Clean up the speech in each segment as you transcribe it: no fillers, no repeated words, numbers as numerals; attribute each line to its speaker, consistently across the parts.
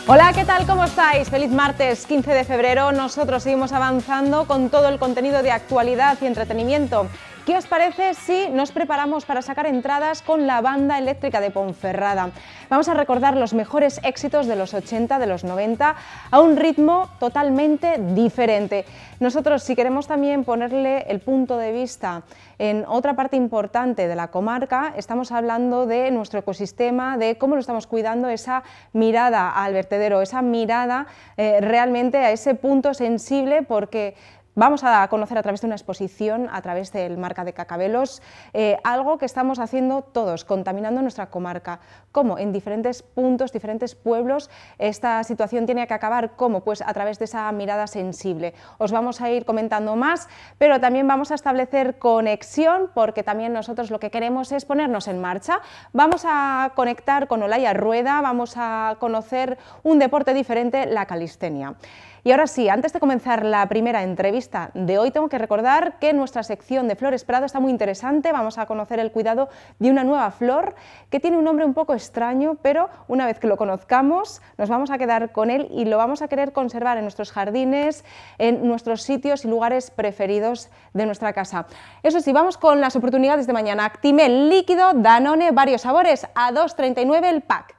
Speaker 1: Hola, ¿qué tal? ¿Cómo estáis? Feliz martes 15 de febrero. Nosotros seguimos avanzando con todo el contenido de actualidad y entretenimiento. ¿Qué os parece si nos preparamos para sacar entradas con la Banda Eléctrica de Ponferrada? Vamos a recordar los mejores éxitos de los 80, de los 90, a un ritmo totalmente diferente. Nosotros, si queremos también ponerle el punto de vista en otra parte importante de la comarca, estamos hablando de nuestro ecosistema, de cómo lo estamos cuidando, esa mirada al vertedero, esa mirada realmente a ese punto sensible, porque vamos a conocer a través de una exposición, a través del Marca de Cacabelos, algo que estamos haciendo todos, contaminando nuestra comarca. ¿Cómo? En diferentes puntos, diferentes pueblos, esta situación tiene que acabar. ¿Cómo? Pues a través de esa mirada sensible. Os vamos a ir comentando más, pero también vamos a establecer conexión, porque también nosotros lo que queremos es ponernos en marcha. Vamos a conectar con Olaya Rueda, vamos a conocer un deporte diferente, la calistenia. Y ahora sí, antes de comenzar la primera entrevista de hoy, tengo que recordar que nuestra sección de Flores Prado está muy interesante. Vamos a conocer el cuidado de una nueva flor que tiene un nombre un poco extraño, pero una vez que lo conozcamos nos vamos a quedar con él y lo vamos a querer conservar en nuestros jardines, en nuestros sitios y lugares preferidos de nuestra casa. Eso sí, vamos con las oportunidades de mañana. Actimel líquido Danone, varios sabores, a 2,39 el pack.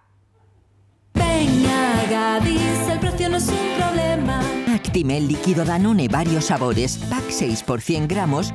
Speaker 2: Venga, Gadis, el precio no es un problema.
Speaker 3: Actimel líquido Danone, varios sabores, pack 6 por 100 gramos,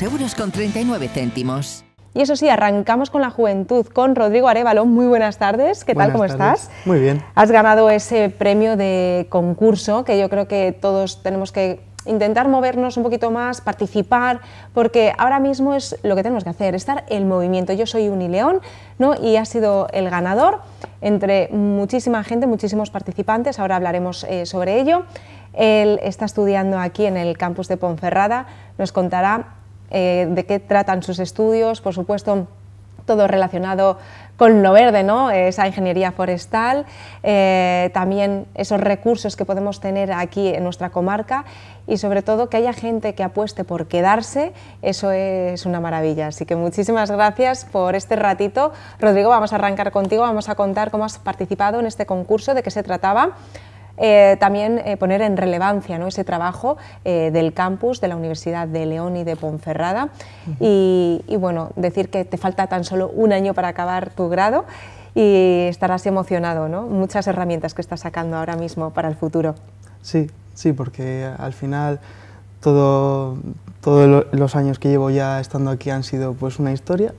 Speaker 3: 2,39 €.
Speaker 1: Y eso sí, arrancamos con la juventud, con Rodrigo Arévalo. Muy buenas tardes, ¿qué tal? ¿Cómo estás?
Speaker 4: Muy bien.
Speaker 1: Has ganado ese premio de concurso que yo creo que todos tenemos que intentar movernos un poquito más, participar, porque ahora mismo es lo que tenemos que hacer, estar en movimiento. Yo soy Unileón, ¿no? Y has sido el ganador entre muchísima gente, muchísimos participantes, ahora hablaremos sobre ello. Él está estudiando aquí en el campus de Ponferrada, nos contará de qué tratan sus estudios, por supuesto todo relacionado con lo verde, ¿no? Esa ingeniería forestal, también esos recursos que podemos tener aquí en nuestra comarca y sobre todo que haya gente que apueste por quedarse, eso es una maravilla. Así que muchísimas gracias por este ratito. Rodrigo, vamos a arrancar contigo, vamos a contar cómo has participado en este concurso, de qué se trataba. También poner en relevancia, ¿no?, ese trabajo del campus de la Universidad de León y de Ponferrada y bueno, decir que te falta tan solo un año para acabar tu grado y estarás emocionado, ¿no? Muchas herramientas que estás sacando ahora mismo para el futuro.
Speaker 4: Sí, sí, porque al final todos los años que llevo ya estando aquí han sido pues una historia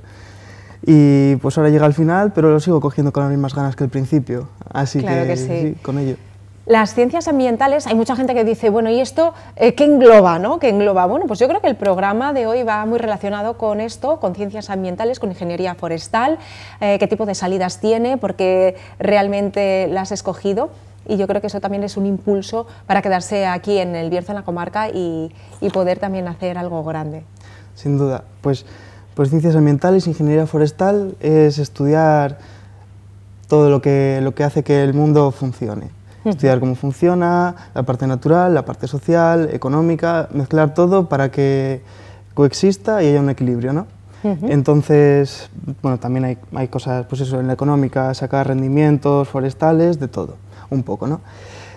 Speaker 4: y pues ahora llega al final, pero lo sigo cogiendo con las mismas ganas que al principio, así
Speaker 1: claro que
Speaker 4: sí, con ello.
Speaker 1: Las ciencias ambientales, hay mucha gente que dice, bueno, ¿y esto qué engloba, no? ¿Qué engloba? Bueno, pues yo creo que el programa de hoy va muy relacionado con esto, con ciencias ambientales, con ingeniería forestal, qué tipo de salidas tiene, por qué realmente las has escogido, y yo creo que eso también es un impulso para quedarse aquí en el Bierzo, en la comarca, y poder también hacer algo grande.
Speaker 4: Sin duda, pues ciencias ambientales, ingeniería forestal es estudiar todo lo que hace que el mundo funcione. Estudiar cómo funciona, la parte natural, la parte social, económica, mezclar todo para que coexista y haya un equilibrio, ¿no? Entonces, bueno, también hay cosas, pues eso, en la económica, sacar rendimientos forestales, de todo, un poco, ¿no?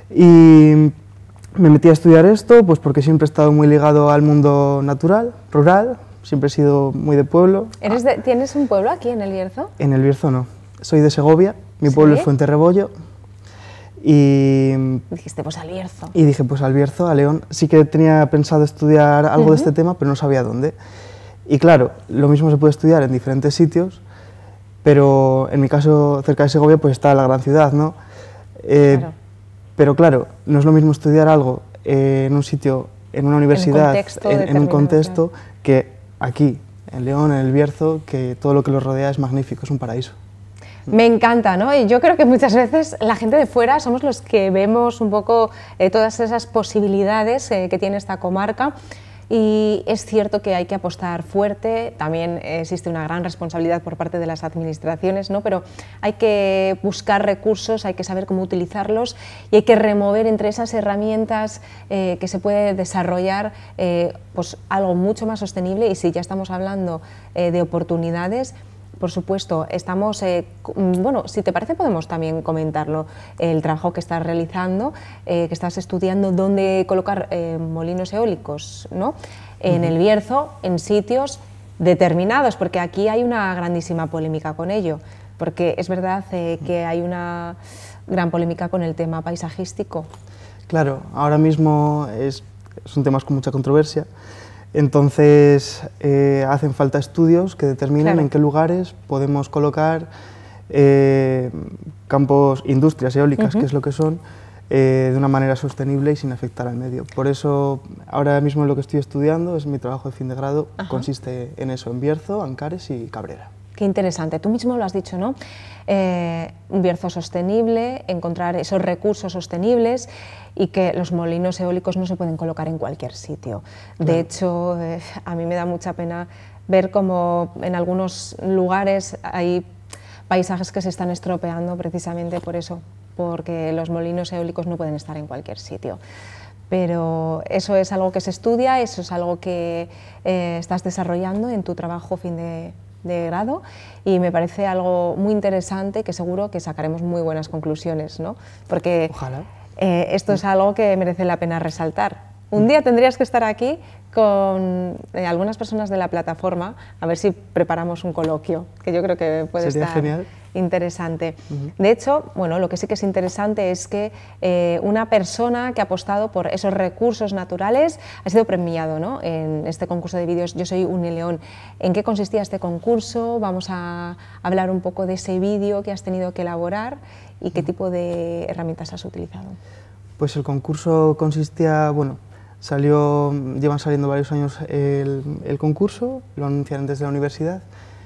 Speaker 4: Y me metí a estudiar esto, pues porque siempre he estado muy ligado al mundo natural, rural, siempre he sido muy de pueblo.
Speaker 1: ¿Tienes un pueblo aquí en el Bierzo?
Speaker 4: En el Bierzo no, soy de Segovia, mi pueblo es Fuenterrebollo. Y
Speaker 1: dijiste, pues al Bierzo.
Speaker 4: Y dije, pues al Bierzo, a León. Sí que tenía pensado estudiar algo de este tema, pero no sabía dónde. Y claro, lo mismo se puede estudiar en diferentes sitios, pero en mi caso, cerca de Segovia, pues está la gran ciudad, ¿no?
Speaker 1: Claro.
Speaker 4: Pero claro, no es lo mismo estudiar algo en un sitio, en una universidad, en un contexto, claro, que aquí, en León, en el Bierzo, que todo lo que lo rodea es magnífico, es un paraíso.
Speaker 1: Me encanta, ¿no? Y yo creo que muchas veces la gente de fuera somos los que vemos un poco todas esas posibilidades que tiene esta comarca y es cierto que hay que apostar fuerte, también existe una gran responsabilidad por parte de las administraciones, ¿no? Pero hay que buscar recursos, hay que saber cómo utilizarlos y hay que remover entre esas herramientas que se puede desarrollar pues algo mucho más sostenible y si ya estamos hablando de oportunidades, Por supuesto, estamos, bueno, si te parece podemos también comentarlo, el trabajo que estás realizando, que estás estudiando dónde colocar molinos eólicos, ¿no? En el Bierzo, en sitios determinados, porque aquí hay una grandísima polémica con ello, porque es verdad que hay una gran polémica con el tema paisajístico.
Speaker 4: Claro, ahora mismo son temas con mucha controversia. Entonces, hacen falta estudios que determinen en qué lugares podemos colocar campos, industrias eólicas, que es lo que son, de una manera sostenible y sin afectar al medio. Por eso, ahora mismo lo que estoy estudiando, es mi trabajo de fin de grado, consiste en eso, en Bierzo, Ancares y Cabrera.
Speaker 1: Qué interesante, tú mismo lo has dicho, ¿no? Un Bierzo sostenible, encontrar esos recursos sostenibles y que los molinos eólicos no se pueden colocar en cualquier sitio. De hecho, a mí me da mucha pena ver cómo en algunos lugares hay paisajes que se están estropeando precisamente por eso, porque los molinos eólicos no pueden estar en cualquier sitio. Pero eso es algo que se estudia, eso es algo que estás desarrollando en tu trabajo fin de grado y me parece algo muy interesante que seguro que sacaremos muy buenas conclusiones, ¿no? Porque
Speaker 4: ojalá.
Speaker 1: Esto es algo que merece la pena resaltar. Un día tendrías que estar aquí con algunas personas de la plataforma a ver si preparamos un coloquio, que yo creo que puede
Speaker 4: Sería
Speaker 1: estar
Speaker 4: genial.
Speaker 1: Interesante. De hecho, bueno, lo que sí que es interesante es que una persona que ha apostado por esos recursos naturales ha sido premiado, ¿no? En este concurso de vídeos Yo soy Unileón. ¿En qué consistía este concurso? Vamos a hablar un poco de ese vídeo que has tenido que elaborar y qué tipo de herramientas has utilizado. Pues
Speaker 4: el concurso consistía, bueno, llevan saliendo varios años el concurso, lo anunciaron desde la universidad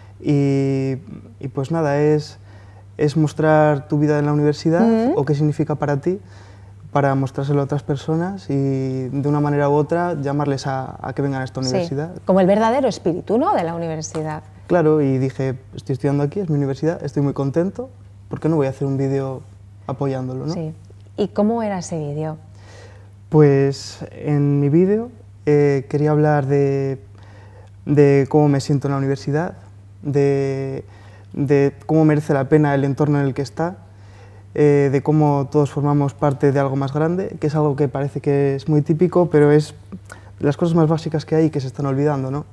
Speaker 4: y pues nada, es mostrar tu vida en la universidad o qué significa para ti, para mostrárselo a otras personas y de una manera u otra llamarles a que vengan a esta universidad.
Speaker 1: Como el verdadero espíritu, ¿no?, de la universidad.
Speaker 4: Claro, y dije, estoy estudiando aquí, es mi universidad, estoy muy contento, ¿por qué no voy a hacer un vídeo apoyándolo, ¿no?
Speaker 1: Sí. ¿Y cómo era ese vídeo?
Speaker 4: Pues en mi vídeo quería hablar de cómo me siento en la universidad, de cómo merece la pena el entorno en el que está, de cómo todos formamos parte de algo más grande, que es algo que parece que es muy típico, pero es las cosas más básicas que hay y que se están olvidando, ¿no?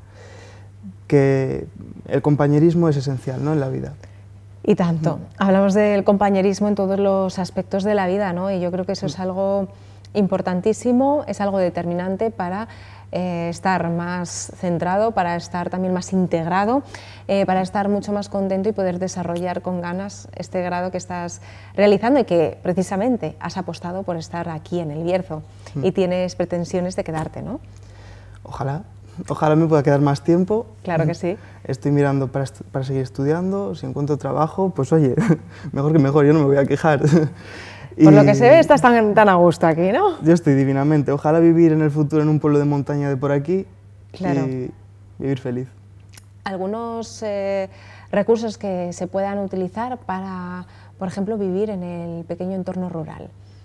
Speaker 4: Que el compañerismo es esencial, ¿no?, en la vida.
Speaker 1: Y tanto. Hablamos del compañerismo en todos los aspectos de la vida, ¿no? Y yo creo que eso es algo importantísimo, es algo determinante para estar más centrado, para estar también más integrado, para estar mucho más contento y poder desarrollar con ganas este grado que estás realizando y que precisamente has apostado por estar aquí en el Bierzo y tienes pretensiones de quedarte, ¿no?
Speaker 4: Ojalá. Ojalá me pueda quedar más tiempo.
Speaker 1: Claro que sí.
Speaker 4: Estoy mirando para seguir estudiando, si encuentro trabajo, pues oye, mejor que mejor, yo no me voy a quejar.
Speaker 1: Por lo que se ve, estás tan a gusto aquí, ¿no?
Speaker 4: Yo estoy divinamente. Ojalá vivir en el futuro en un pueblo de montaña de por aquí y vivir feliz.
Speaker 1: ¿Algunos recursos que se puedan utilizar para, por ejemplo, vivir en el pequeño entorno rural?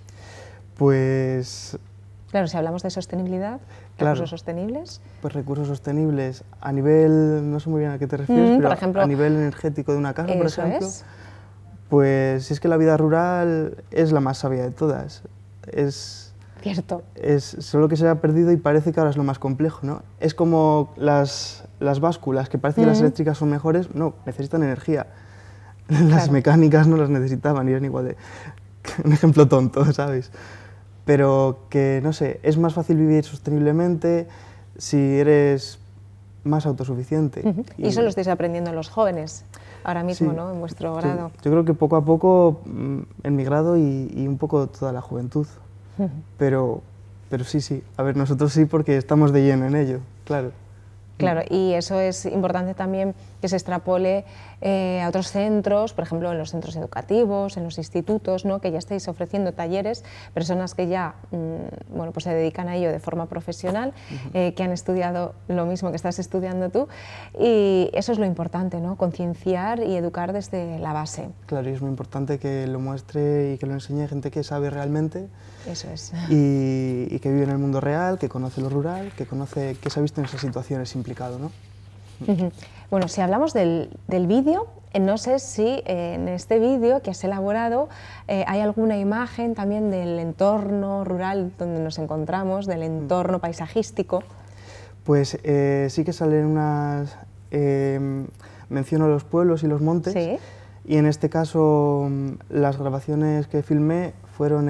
Speaker 4: Pues...
Speaker 1: Claro, si hablamos de sostenibilidad, recursos sostenibles.
Speaker 4: Pues recursos sostenibles a nivel, no sé muy bien a qué te refieres, pero
Speaker 1: por ejemplo,
Speaker 4: a nivel energético de una casa, por ejemplo.
Speaker 1: Es.
Speaker 4: Pues es que la vida rural es la más sabia de todas.
Speaker 1: Cierto.
Speaker 4: Es solo que se ha perdido y parece que ahora es lo más complejo, ¿no? Es como las básculas, que parece que las eléctricas son mejores, no, necesitan energía. Las mecánicas no las necesitaban y eran igual de... Un ejemplo tonto, ¿sabes? Pero que, no sé, es más fácil vivir sosteniblemente si eres más autosuficiente.
Speaker 1: Y eso lo estáis aprendiendo los jóvenes ahora mismo, ¿no?, en vuestro grado.
Speaker 4: Yo creo que poco a poco, en mi grado y un poco toda la juventud. Pero sí, a ver, nosotros sí porque estamos de lleno en ello, claro.
Speaker 1: Claro, y eso es importante también que se extrapole a otros centros, por ejemplo, en los centros educativos, en los institutos, ¿no?, que ya estáis ofreciendo talleres, personas que ya bueno, pues se dedican a ello de forma profesional, que han estudiado lo mismo que estás estudiando tú, y eso es lo importante, ¿no?, concienciar y educar desde la base.
Speaker 4: Claro, y es muy importante que lo muestre y que lo enseñe gente que sabe realmente.
Speaker 1: Eso es.
Speaker 4: Y que vive en el mundo real, que conoce lo rural, que se ha visto en esas situaciones implicado, ¿no?
Speaker 1: Bueno, si hablamos del vídeo, no sé si en este vídeo que has elaborado hay alguna imagen también del entorno rural donde nos encontramos, del entorno paisajístico.
Speaker 4: Pues sí que salen unas... menciono los pueblos y los montes,
Speaker 1: Sí.
Speaker 4: y en este caso las grabaciones que filmé fueron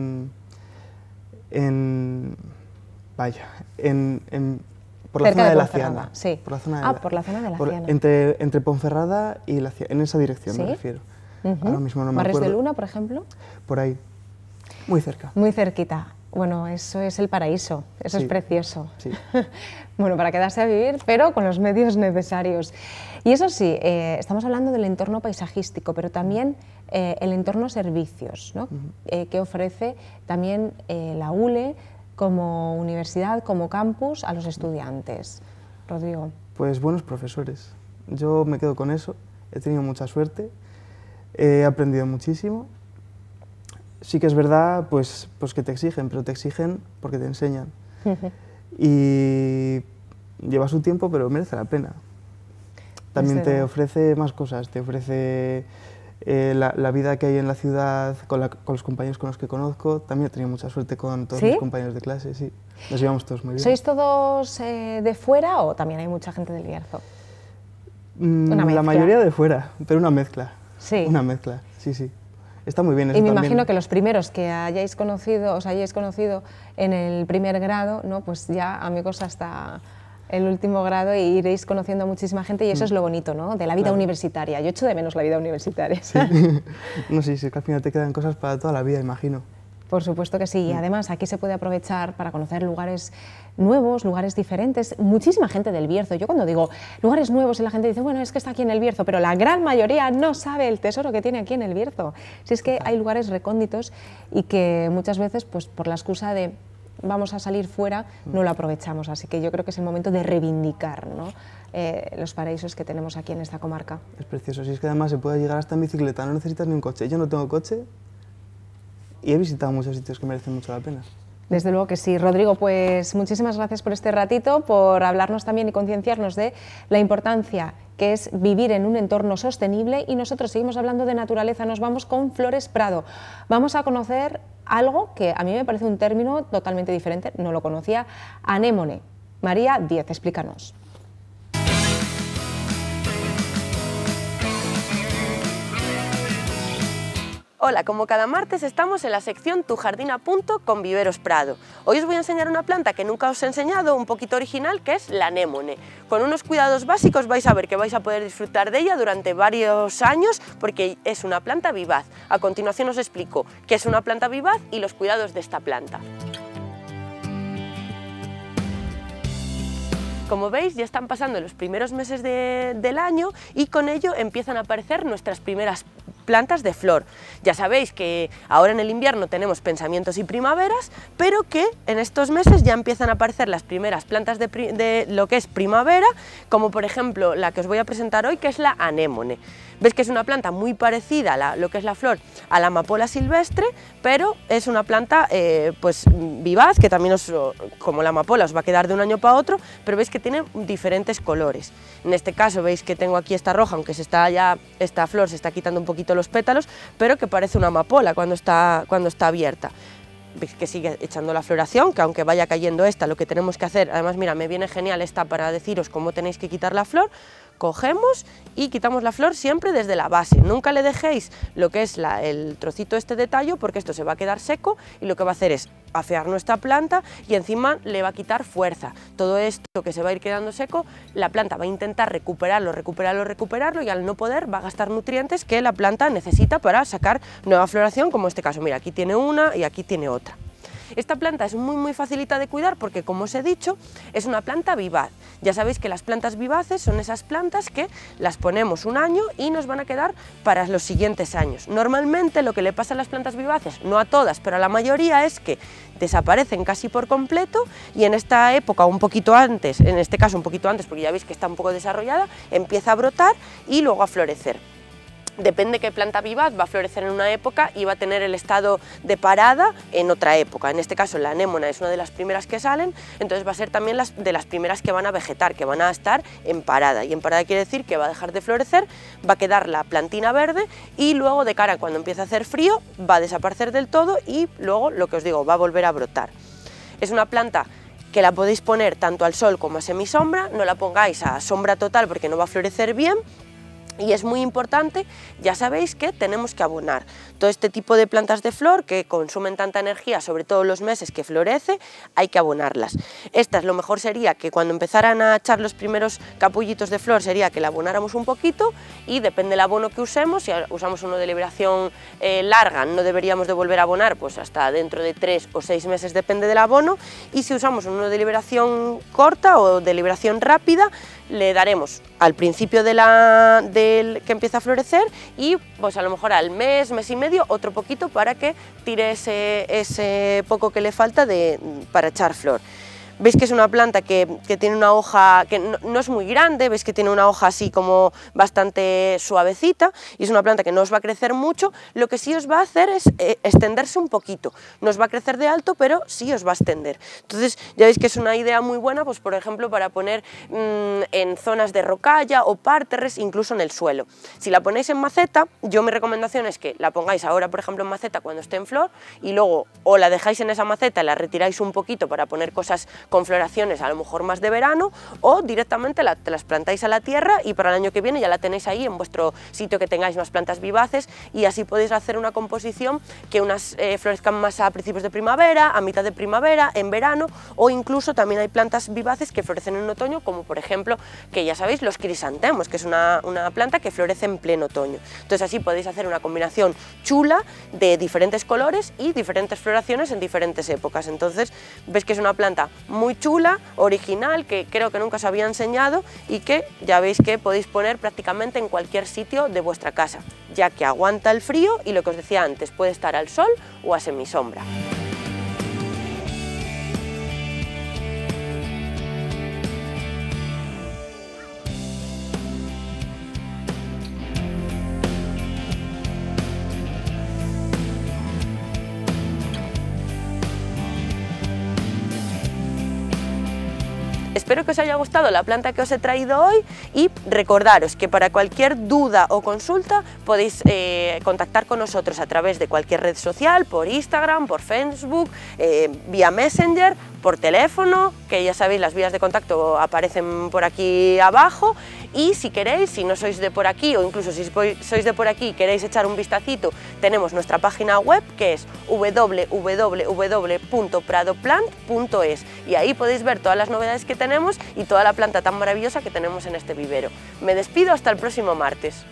Speaker 4: por la
Speaker 1: Cerca
Speaker 4: zona
Speaker 1: de
Speaker 4: de La
Speaker 1: Ponferrada,
Speaker 4: Ciana.
Speaker 1: sí.
Speaker 4: Por la zona de
Speaker 1: Por la zona de La Ciana.
Speaker 4: Entre Ponferrada y La Ciana, en esa dirección me
Speaker 1: ¿Sí?
Speaker 4: refiero. Ahora mismo no me
Speaker 1: Barrios
Speaker 4: acuerdo.
Speaker 1: de Luna, por ejemplo.
Speaker 4: Por ahí, muy cerca.
Speaker 1: Muy cerquita. Bueno, eso es el paraíso, eso es
Speaker 4: Sí.
Speaker 1: precioso.
Speaker 4: Sí.
Speaker 1: Bueno, para quedarse a vivir, pero con los medios necesarios. Y eso sí, estamos hablando del entorno paisajístico, pero también el entorno servicios, ¿no? Que ofrece también la ULE como universidad, como campus a los estudiantes. Rodrigo.
Speaker 4: Pues buenos profesores. Yo me quedo con eso, he tenido mucha suerte, he aprendido muchísimo. Sí que es verdad pues que te exigen, pero te exigen porque te enseñan. Y lleva su tiempo, pero merece la pena. También te ofrece más cosas, te ofrece la vida que hay en la ciudad con los compañeros con los que conozco. También he tenido mucha suerte con todos mis compañeros de clase, sí. Nos llevamos todos muy bien.
Speaker 1: ¿Sois todos de fuera o también hay mucha gente del Bierzo?
Speaker 4: La mayoría de fuera, pero una mezcla.
Speaker 1: Sí.
Speaker 4: Una mezcla, sí, sí. Está muy bien eso
Speaker 1: Y me
Speaker 4: también.
Speaker 1: imagino que los primeros que os hayáis conocido en el primer grado, ¿no? Pues ya amigos hasta el último grado, y iréis conociendo a muchísima gente, y eso es lo bonito, ¿no? De la vida universitaria. Yo echo de menos la vida universitaria.
Speaker 4: Sí. No, sí, que al final te quedan cosas para toda la vida, imagino.
Speaker 1: Por supuesto que sí, y además aquí se puede aprovechar para conocer lugares nuevos, lugares diferentes, muchísima gente del Bierzo. Yo cuando digo lugares nuevos y la gente dice, bueno, es que está aquí en el Bierzo, pero la gran mayoría no sabe el tesoro que tiene aquí en el Bierzo. Si es que hay lugares recónditos y que muchas veces, pues por la excusa de vamos a salir fuera, no lo aprovechamos, así que yo creo que es el momento de reivindicar, ¿no? Los paraísos que tenemos aquí en esta comarca.
Speaker 4: Es precioso, si es que además se puede llegar hasta en bicicleta, no necesitas ni un coche. Yo no tengo coche y he visitado muchos sitios que merecen mucho la pena.
Speaker 1: Desde luego que sí. Rodrigo, pues muchísimas gracias por este ratito, por hablarnos también y concienciarnos de la importancia que es vivir en un entorno sostenible, y nosotros seguimos hablando de naturaleza. Nos vamos con Flores Prado. Vamos a conocer algo que a mí me parece un término totalmente diferente, no lo conocía, anémone. María Díez, explícanos.
Speaker 5: Hola, como cada martes estamos en la sección Tu Jardín a Punto con Viveros Prado. Hoy os voy a enseñar una planta que nunca os he enseñado, un poquito original, que es la anémone. Con unos cuidados básicos vais a ver que vais a poder disfrutar de ella durante varios años, porque es una planta vivaz. A continuación os explico qué es una planta vivaz y los cuidados de esta planta. Como veis, ya están pasando los primeros meses del año y con ello empiezan a aparecer nuestras primeras plantas de flor. Ya sabéis que ahora en el invierno tenemos pensamientos y primaveras, pero que en estos meses ya empiezan a aparecer las primeras plantas de lo que es primavera, como por ejemplo la que os voy a presentar hoy, que es la anémone. Veis que es una planta muy parecida a lo que es la flor a la amapola silvestre, pero es una planta pues vivaz, que también como la amapola os va a quedar de un año para otro, pero veis que tiene diferentes colores. En este caso veis que tengo aquí esta roja, aunque esta flor se está quitando un poquito los pétalos, pero que parece una amapola cuando está abierta. Veis que sigue echando la floración, que aunque vaya cayendo esta, lo que tenemos que hacer, además mira, me viene genial esta para deciros cómo tenéis que quitar la flor. Cogemos y quitamos la flor siempre desde la base, nunca le dejéis lo que es el trocito este de tallo, porque esto se va a quedar seco y lo que va a hacer es afear nuestra planta y encima le va a quitar fuerza. Todo esto que se va a ir quedando seco, la planta va a intentar recuperarlo y al no poder va a gastar nutrientes que la planta necesita para sacar nueva floración, como en este caso, mira, aquí tiene una y aquí tiene otra. Esta planta es muy facilita de cuidar porque, como os he dicho, es una planta vivaz. Ya sabéis que las plantas vivaces son esas plantas que las ponemos un año y nos van a quedar para los siguientes años. Normalmente lo que le pasa a las plantas vivaces, no a todas, pero a la mayoría, es que desaparecen casi por completo y en esta época, un poquito antes, en este caso un poquito antes porque ya veis que está un poco desarrollada, empieza a brotar y luego a florecer. Depende qué planta vivaz va a florecer en una época y va a tener el estado de parada en otra época. En este caso la anémona es una de las primeras que salen, entonces va a ser también de las primeras que van a vegetar, que van a estar en parada. Y en parada quiere decir que va a dejar de florecer, va a quedar la plantina verde y luego de cara cuando empiece a hacer frío va a desaparecer del todo y luego, lo que os digo, va a volver a brotar. Es una planta que la podéis poner tanto al sol como a semisombra, no la pongáis a sombra total porque no va a florecer bien. Y es muy importante, ya sabéis que tenemos que abonar. Todo este tipo de plantas de flor que consumen tanta energía, sobre todo los meses que florece, hay que abonarlas. Estas lo mejor sería que cuando empezaran a echar los primeros capullitos de flor sería que la abonáramos un poquito y depende del abono que usemos, si usamos uno de liberación larga no deberíamos de volver a abonar pues hasta dentro de 3 o 6 meses, depende del abono, y si usamos uno de liberación corta o de liberación rápida, le daremos al principio que empieza a florecer y pues a lo mejor al mes, mes y medio, otro poquito para que tire ese poco que le falta para echar flor. Veis que es una planta que tiene una hoja que no es muy grande, veis que tiene una hoja así como bastante suavecita y es una planta que no os va a crecer mucho, lo que sí os va a hacer es extenderse un poquito, no os va a crecer de alto pero sí os va a extender. Entonces ya veis que es una idea muy buena, pues por ejemplo para poner en zonas de rocalla o parterres, incluso en el suelo. Si la ponéis en maceta, yo mi recomendación es que la pongáis ahora por ejemplo en maceta cuando esté en flor y luego o la dejáis en esa maceta y la retiráis un poquito para poner cosas con floraciones a lo mejor más de verano, o directamente te las plantáis a la tierra y para el año que viene ya la tenéis ahí en vuestro sitio que tengáis más plantas vivaces y así podéis hacer una composición que unas florezcan más a principios de primavera, a mitad de primavera, en verano, o incluso también hay plantas vivaces que florecen en otoño, como por ejemplo, que ya sabéis, los crisantemos, que es una planta que florece en pleno otoño. Entonces así podéis hacer una combinación chula de diferentes colores y diferentes floraciones en diferentes épocas. Entonces ves que es una planta muy chula, original, que creo que nunca os había enseñado y que ya veis que podéis poner prácticamente en cualquier sitio de vuestra casa, ya que aguanta el frío y lo que os decía antes, puede estar al sol o a semisombra. Espero que os haya gustado la planta que os he traído hoy y recordaros que para cualquier duda o consulta podéis contactar con nosotros a través de cualquier red social, por Instagram, por Facebook, vía Messenger, por teléfono, que ya sabéis las vías de contacto aparecen por aquí abajo, y si queréis, si no sois de por aquí o incluso si sois de por aquí y queréis echar un vistacito, tenemos nuestra página web que es www.pradoplant.es y ahí podéis ver todas las novedades que tenemos y toda la planta tan maravillosa que tenemos en este vivero. Me despido hasta el próximo martes.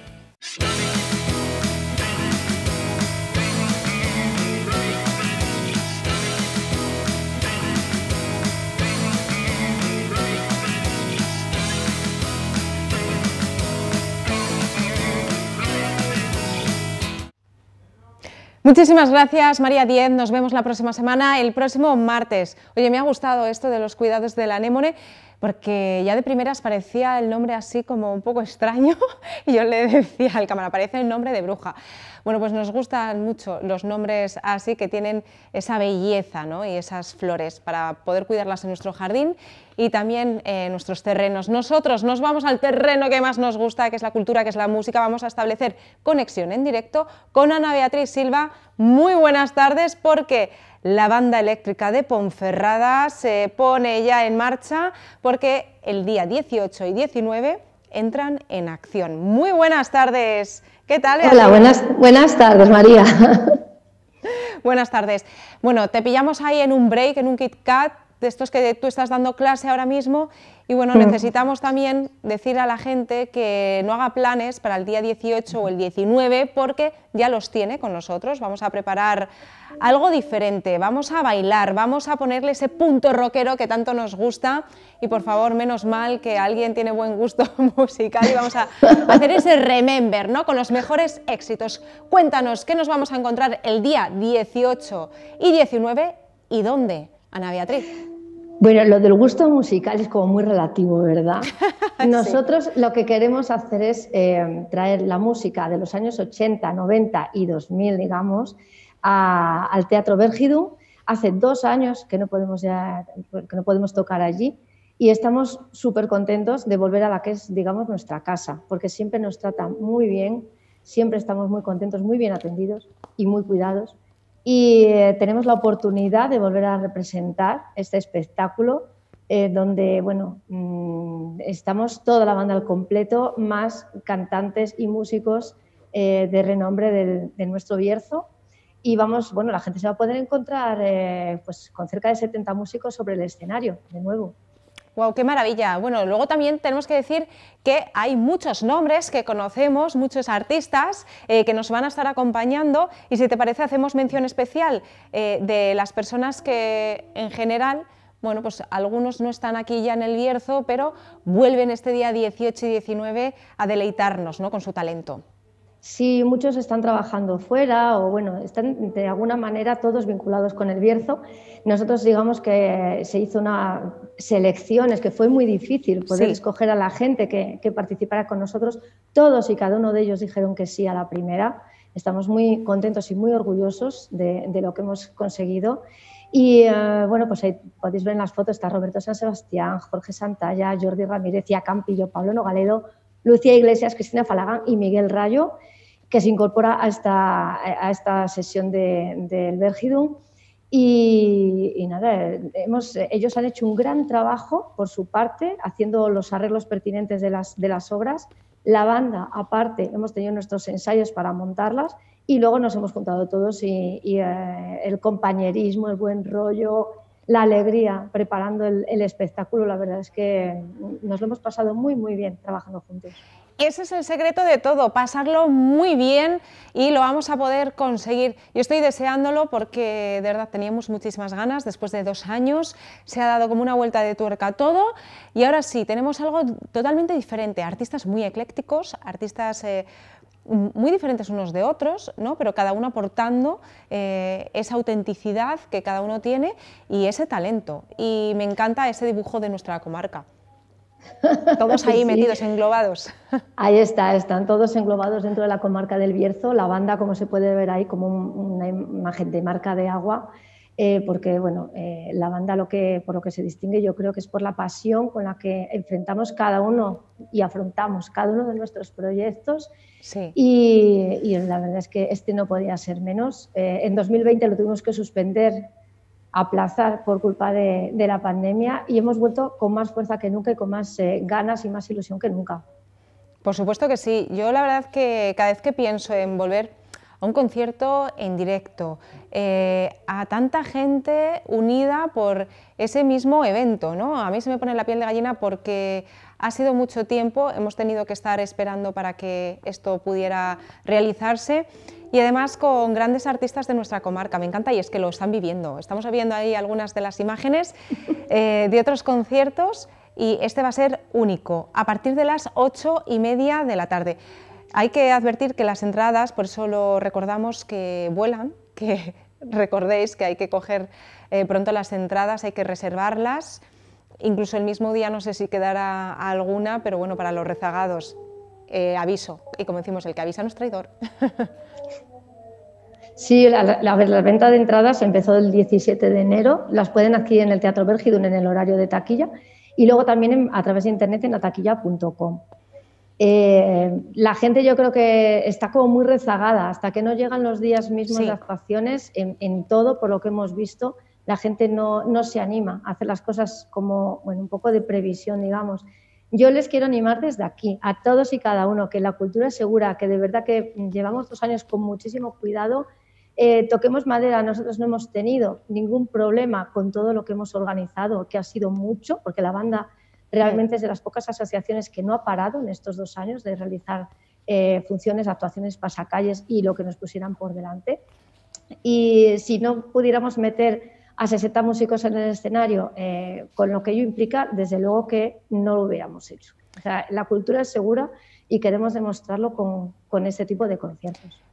Speaker 1: Muchísimas gracias, María Díez. Nos vemos la próxima semana, el próximo martes. Oye, me ha gustado esto de los cuidados de la anémone, porque ya de primeras parecía el nombre así como un poco extraño y yo le decía al cámara, parece el nombre de bruja. Bueno, pues nos gustan mucho los nombres así que tienen esa belleza, ¿no? Y esas flores para poder cuidarlas en nuestro jardín y también en nuestros terrenos. Nosotros nos vamos al terreno que más nos gusta, que es la cultura, que es la música. Vamos a establecer conexión en directo con Ana Beatriz Silva. Muy buenas tardes, porque la banda eléctrica de Ponferrada se pone ya en marcha porque el día 18 y 19 entran en acción. Muy buenas tardes. ¿Qué tal?
Speaker 6: Hola, buenas tardes, María.
Speaker 1: Buenas tardes. Bueno, te pillamos ahí en un break, en un KitKat, de estos que tú estás dando clase ahora mismo, y bueno, necesitamos también decir a la gente que no haga planes para el día 18 o el 19 porque ya los tiene con nosotros. Vamos a preparar algo diferente, vamos a bailar, vamos a ponerle ese punto rockero que tanto nos gusta y por favor, menos mal que alguien tiene buen gusto musical y vamos a hacer ese remember, ¿no? Con los mejores éxitos. Cuéntanos, ¿qué nos vamos a encontrar el día 18 y 19 y dónde, Ana Beatriz?
Speaker 6: Bueno, lo del gusto musical es como muy relativo, ¿verdad? Nosotros lo que queremos hacer es traer la música de los años 80, 90 y 2000, digamos, al Teatro Vergidum. Hace 2 años que no podemos tocar allí y estamos súper contentos de volver a la que es, digamos, nuestra casa, porque siempre nos tratan muy bien, siempre estamos muy contentos, muy bien atendidos y muy cuidados. Y tenemos la oportunidad de volver a representar este espectáculo donde, bueno, estamos toda la banda al completo, más cantantes y músicos de renombre de nuestro Bierzo. Y vamos, bueno, la gente se va a poder encontrar pues, con cerca de 70 músicos sobre el escenario, de nuevo.
Speaker 1: ¡Wow, qué maravilla! Bueno, luego también tenemos que decir que hay muchos nombres que conocemos, muchos artistas que nos van a estar acompañando y si te parece hacemos mención especial de las personas que en general, bueno, pues algunos no están aquí ya en el Bierzo, pero vuelven este día 18 y 19 a deleitarnos, ¿no?, con su talento.
Speaker 6: Sí, muchos están trabajando fuera o bueno, están de alguna manera todos vinculados con el Bierzo. Nosotros digamos que se hizo una selección, es que fue muy difícil poder escoger a la gente que participara con nosotros. Todos y cada uno de ellos dijeron que sí a la primera. Estamos muy contentos y muy orgullosos de lo que hemos conseguido. Y bueno, pues ahí podéis ver en las fotos, está Roberto San Sebastián, Jorge Santalla, Jordi Ramírez, Cia Campillo, Pablo Nogaledo, Lucía Iglesias, Cristina Falagán y Miguel Rayo, que se incorpora a esta sesión del Vergidum. Y nada, ellos han hecho un gran trabajo por su parte, haciendo los arreglos pertinentes de las obras. La banda, aparte, hemos tenido nuestros ensayos para montarlas y luego nos hemos juntado todos y el compañerismo, el buen rollo, la alegría preparando el espectáculo, la verdad es que nos lo hemos pasado muy, muy bien trabajando juntos.
Speaker 1: Ese es el secreto de todo, pasarlo muy bien y lo vamos a poder conseguir. Yo estoy deseándolo porque de verdad teníamos muchísimas ganas, después de 2 años se ha dado como una vuelta de tuerca todo y ahora sí, tenemos algo totalmente diferente, artistas muy eclécticos, artistas muy diferentes unos de otros, ¿no?, pero cada uno aportando esa autenticidad que cada uno tiene y ese talento. Y me encanta ese dibujo de nuestra comarca. Todos ahí metidos, englobados.
Speaker 6: Ahí están todos englobados dentro de la comarca del Bierzo. La banda, como se puede ver ahí, como una imagen de marca de agua, porque bueno, la banda por lo que se distingue yo creo que es por la pasión con la que enfrentamos cada uno y afrontamos cada uno de nuestros proyectos.
Speaker 1: Sí.
Speaker 6: Y la verdad es que este no podía ser menos. En 2020 lo tuvimos que suspender, aplazar por culpa de la pandemia y hemos vuelto con más fuerza que nunca y con más ganas y más ilusión que nunca.
Speaker 1: Por supuesto que sí. Yo la verdad que cada vez que pienso en volver a un concierto en directo, a tanta gente unida por ese mismo evento, ¿no? A mí se me pone la piel de gallina porque ha sido mucho tiempo, hemos tenido que estar esperando para que esto pudiera realizarse y además con grandes artistas de nuestra comarca, me encanta y es que lo están viviendo. Estamos viendo ahí algunas de las imágenes de otros conciertos y este va a ser único, a partir de las 8:30 de la tarde. Hay que advertir que las entradas, por eso lo recordamos, que vuelan, que recordéis que hay que coger pronto las entradas, hay que reservarlas, incluso el mismo día no sé si quedará alguna, pero bueno, para los rezagados, aviso, y como decimos, el que avisa no es traidor.
Speaker 6: Sí, la venta de entradas empezó el 17 de enero, las pueden adquirir en el Teatro Vergidum en el horario de taquilla y luego también a través de internet en ataquilla.com. La gente yo creo que está como muy rezagada, hasta que no llegan los días mismos de actuaciones, en todo, por lo que hemos visto, la gente no se anima a hacer las cosas como, bueno, un poco de previsión, digamos. Yo les quiero animar desde aquí, a todos y cada uno, que la cultura es segura, que de verdad que llevamos 2 años con muchísimo cuidado, toquemos madera, nosotros no hemos tenido ningún problema con todo lo que hemos organizado, que ha sido mucho, porque la banda realmente es de las pocas asociaciones que no ha parado en estos 2 años de realizar funciones, actuaciones, pasacalles y lo que nos pusieran por delante. Y si no pudiéramos meter a 60 músicos en el escenario, con lo que ello implica, desde luego que no lo hubiéramos hecho. O sea, la cultura es segura y queremos demostrarlo con este tipo de conciertos.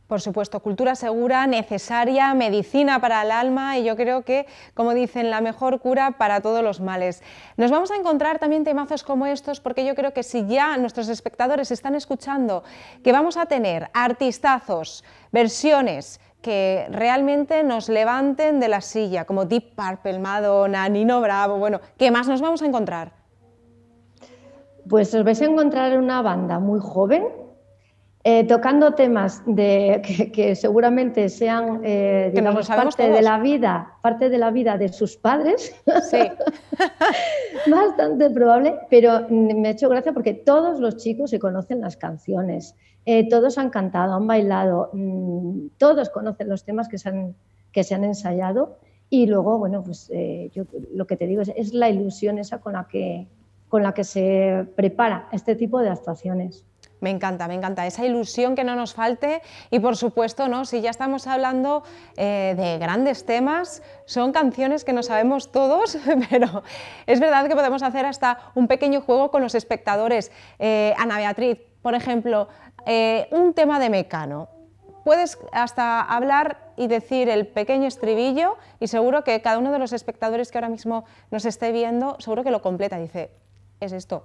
Speaker 1: Por supuesto, cultura segura, necesaria, medicina para el alma y yo creo que, como dicen, la mejor cura para todos los males. Nos vamos a encontrar también temazos como estos porque yo creo que si ya nuestros espectadores están escuchando que vamos a tener artistazos, versiones que realmente nos levanten de la silla, como Deep Purple, Madonna, Nino Bravo, bueno, ¿qué más nos vamos a encontrar?
Speaker 6: Pues os vais a encontrar una banda muy joven, tocando temas que seguramente sean digamos, parte de la vida de sus padres,
Speaker 1: sí.
Speaker 6: Bastante probable, pero me ha hecho gracia porque todos los chicos se conocen las canciones, todos han cantado, han bailado, todos conocen los temas que se han ensayado y luego, bueno, pues yo lo que te digo es la ilusión esa con la que se prepara este tipo de actuaciones.
Speaker 1: Me encanta esa ilusión que no nos falte y por supuesto, ¿no? Si ya estamos hablando de grandes temas, son canciones que no sabemos todos, pero es verdad que podemos hacer hasta un pequeño juego con los espectadores. Ana Beatriz, por ejemplo, un tema de Mecano. Puedes hasta hablar y decir el pequeño estribillo y seguro que cada uno de los espectadores que ahora mismo nos esté viendo, seguro que lo completa y dice, es esto.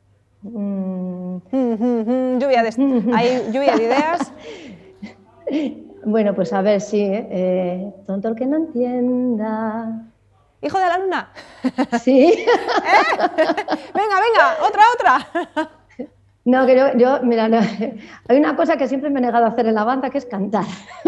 Speaker 1: Lluvia de ideas.
Speaker 6: Bueno, pues a ver, sí, tonto el que no entienda.
Speaker 1: Hijo de la luna.
Speaker 6: Sí.
Speaker 1: Venga, otra.
Speaker 6: No, que yo mira, no, hay una cosa que siempre me he negado a hacer en la banda, que es cantar.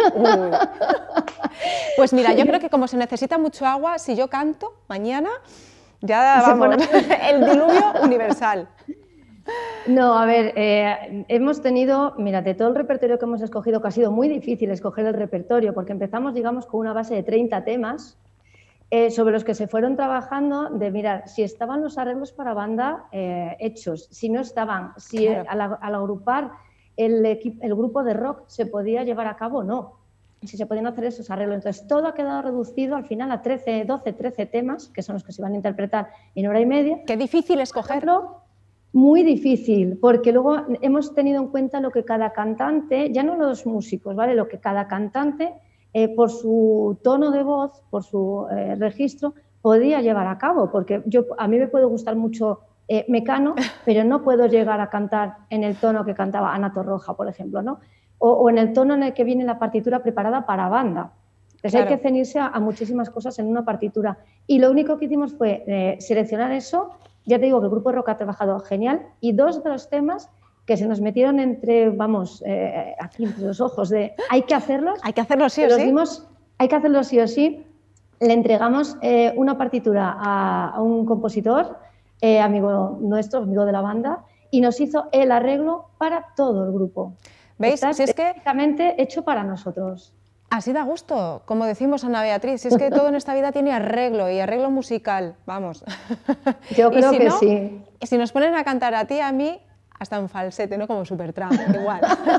Speaker 1: Pues mira, yo creo que como se necesita mucho agua, si yo canto mañana, ya vamos, el diluvio universal.
Speaker 6: No, a ver, hemos tenido, mira, de todo el repertorio que hemos escogido, que ha sido muy difícil escoger el repertorio, porque empezamos, digamos, con una base de 30 temas, sobre los que se fueron trabajando de mirar si estaban los arreglos para banda hechos, si no estaban, si claro, al agrupar el grupo de rock se podía llevar a cabo o no, si se podían hacer esos arreglos. Entonces, todo ha quedado reducido al final a 12, 13 temas, que son los que se van a interpretar en hora y media.
Speaker 1: Qué difícil escogerlo.
Speaker 6: Muy difícil, porque luego hemos tenido en cuenta lo que cada cantante, ya no los músicos, ¿vale? Lo que cada cantante, por su tono de voz, por su registro, podía llevar a cabo, porque a mí me puede gustar mucho Mecano, pero no puedo llegar a cantar en el tono que cantaba Ana Torroja, por ejemplo, ¿no? O en el tono en el que viene la partitura preparada para banda. Entonces claro, hay que ceñirse a muchísimas cosas en una partitura. Y lo único que hicimos fue seleccionar eso. Ya te digo que el grupo de rock ha trabajado genial y dos de los temas que se nos metieron entre, vamos, aquí entre los ojos de hay que hacerlos.
Speaker 1: Hay que hacerlos sí o sí.
Speaker 6: Hay que hacerlos sí o sí. Le entregamos una partitura a un compositor, amigo nuestro, amigo de la banda, y nos hizo el arreglo para todo el grupo.
Speaker 1: ¿Veis?
Speaker 6: Está
Speaker 1: si es que
Speaker 6: específicamente hecho para nosotros.
Speaker 1: Así da gusto, como decimos Ana Beatriz, si es que todo en esta vida tiene arreglo y arreglo musical, vamos.
Speaker 6: Yo creo que
Speaker 1: no,
Speaker 6: sí.
Speaker 1: Si nos ponen a cantar a ti y a mí, hasta en falsete, ¿no? Como Supertramp, igual.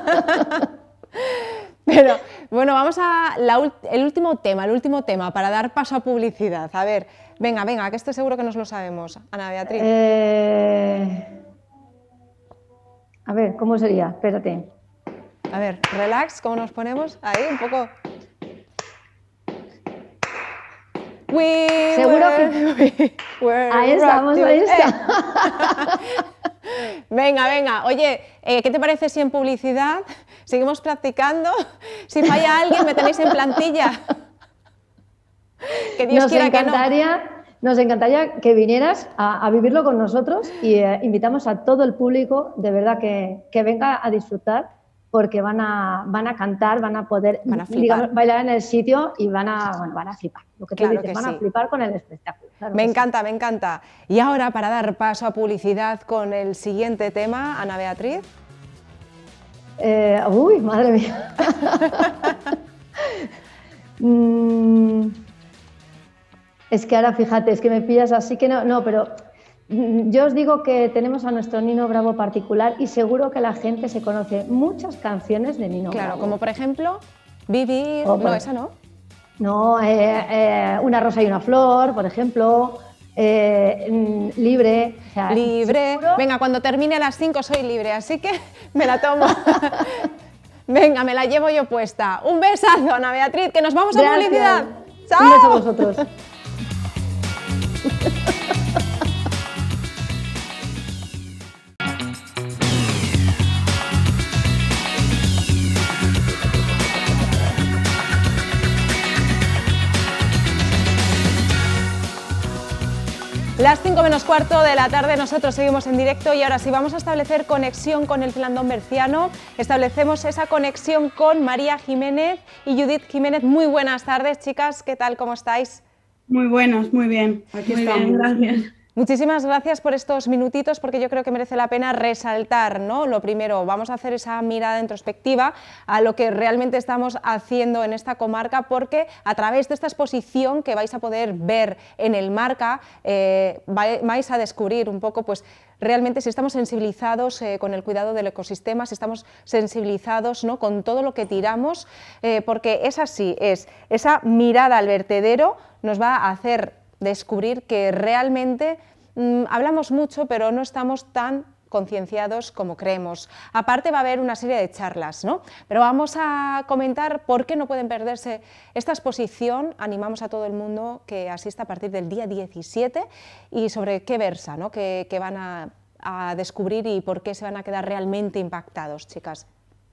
Speaker 1: Pero bueno, vamos a el último tema para dar paso a publicidad. A ver, venga, que estoy seguro que nos lo sabemos, Ana Beatriz.
Speaker 6: A ver, ¿cómo sería? Espérate.
Speaker 1: A ver, relax, ¿cómo nos ponemos? Ahí, un poco.
Speaker 6: Seguro que... Ahí estamos, ahí está.
Speaker 1: Venga. Oye, ¿qué te parece si en publicidad seguimos practicando? Si falla alguien, me tenéis en plantilla. Que Dios quiera que no.
Speaker 6: Nos encantaría que vinieras a vivirlo con nosotros y invitamos a todo el público, de verdad, que venga a disfrutar, porque van a cantar, van a poder digamos, bailar en el sitio y van a flipar. Lo que tú dices, van a flipar con el espectáculo. Claro
Speaker 1: me encanta. Y ahora, para dar paso a publicidad con el siguiente tema, Ana Beatriz.
Speaker 6: Uy, madre mía. Es que ahora, fíjate, es que me pillas así que no, pero... Yo os digo que tenemos a nuestro Nino Bravo particular y seguro que la gente se conoce muchas canciones de Nino Bravo.
Speaker 1: Claro, como por ejemplo, Vivir, no, esa no.
Speaker 6: No, Una rosa y una flor, por ejemplo, Libre. O sea,
Speaker 1: libre,
Speaker 6: ¿seguro?
Speaker 1: Venga, cuando termine a las 5 soy libre, así que me la tomo. Venga, me la llevo yo puesta. Un besazo, Ana Beatriz, que nos vamos a
Speaker 6: Gracias.
Speaker 1: publicidad. ¡Chao!
Speaker 6: Un beso a vosotros.
Speaker 1: Las 5 menos cuarto de la tarde, nosotros seguimos en directo y ahora sí vamos a establecer conexión con el Flandón Berciano. Establecemos esa conexión con María Jiménez y Judith Jiménez. Muy buenas tardes, chicas, ¿qué tal? ¿Cómo estáis?
Speaker 7: Muy buenas, muy bien. Aquí estamos.
Speaker 5: Bien, gracias.
Speaker 1: Muchísimas gracias por estos minutitos porque yo creo que merece la pena resaltar, ¿no? Lo primero, vamos a hacer esa mirada introspectiva a lo que realmente estamos haciendo en esta comarca, porque a través de esta exposición que vais a poder ver en el Marca vais a descubrir un poco pues realmente si estamos sensibilizados con el cuidado del ecosistema, si estamos sensibilizados, ¿no?, con todo lo que tiramos, porque es así, esa mirada al vertedero nos va a hacer descubrir que realmente hablamos mucho, pero no estamos tan concienciados como creemos. Aparte va a haber una serie de charlas, ¿no? Pero vamos a comentar por qué no pueden perderse esta exposición. Animamos a todo el mundo que asista a partir del día 17 y sobre qué versa, ¿no?, que van a descubrir y por qué se van a quedar realmente impactados, chicas.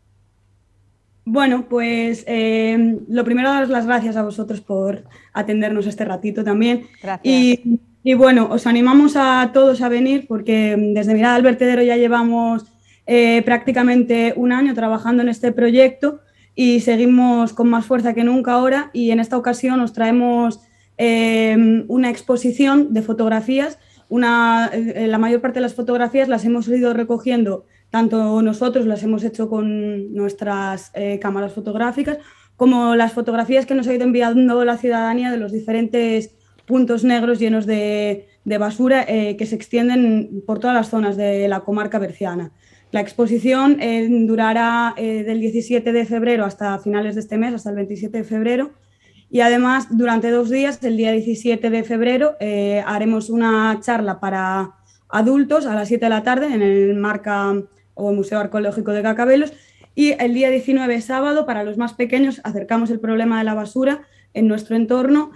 Speaker 7: Bueno, pues lo primero, daros las gracias a vosotros por atendernos este ratito también.
Speaker 1: Gracias.
Speaker 7: Y bueno, os animamos a todos a venir porque desde Mirada al Vertedero ya llevamos prácticamente un año trabajando en este proyecto y seguimos con más fuerza que nunca ahora, y en esta ocasión os traemos una exposición de fotografías. La mayor parte de las fotografías las hemos ido recogiendo, tanto nosotros las hemos hecho con nuestras cámaras fotográficas, como las fotografías que nos ha ido enviando la ciudadanía de los diferentes puntos negros llenos de basura que se extienden por todas las zonas de la comarca berciana. La exposición durará del 17 de febrero hasta finales de este mes, hasta el 27 de febrero, y además durante 2 días, el día 17 de febrero, haremos una charla para adultos a las 7 de la tarde en el Marca o el Museo Arqueológico de Cacabelos, y el día 19, sábado, para los más pequeños, acercamos el problema de la basura en nuestro entorno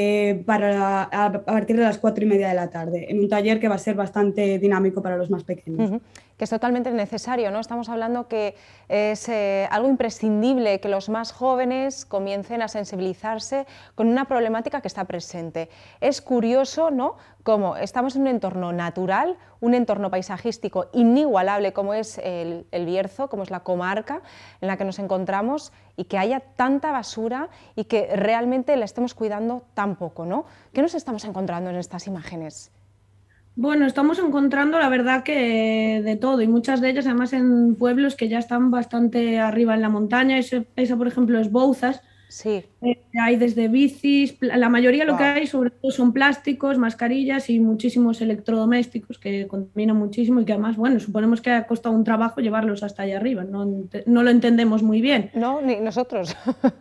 Speaker 7: a partir de las 4:30 de la tarde, en un taller que va a ser bastante dinámico para los más pequeños.
Speaker 1: Que es totalmente necesario, ¿no? Estamos hablando que es algo imprescindible que los más jóvenes comiencen a sensibilizarse con una problemática que está presente. Es curioso, ¿no?, cómo estamos en un entorno natural, un entorno paisajístico inigualable como es el Bierzo, como es la comarca en la que nos encontramos, y que haya tanta basura y que realmente la estemos cuidando tan poco, ¿no? ¿Qué nos estamos encontrando en estas imágenes?
Speaker 8: Bueno, estamos encontrando la verdad que de todo, y muchas de ellas además en pueblos que ya están bastante arriba en la montaña. Esa por ejemplo es Bouzas.
Speaker 1: Sí.
Speaker 8: Hay desde bicis, la mayoría lo
Speaker 1: Wow.
Speaker 8: que hay sobre todo son plásticos, mascarillas y muchísimos electrodomésticos que contaminan muchísimo y que además, bueno, suponemos que ha costado un trabajo llevarlos hasta allá arriba, no lo entendemos muy bien.
Speaker 1: No, ni nosotros.